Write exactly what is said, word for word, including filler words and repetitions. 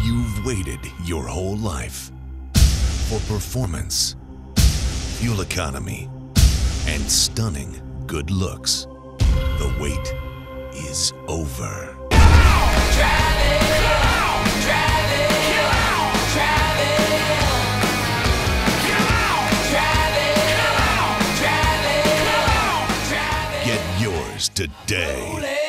You've waited your whole life for performance, fuel economy, and stunning good looks. The wait is over. Get yours today.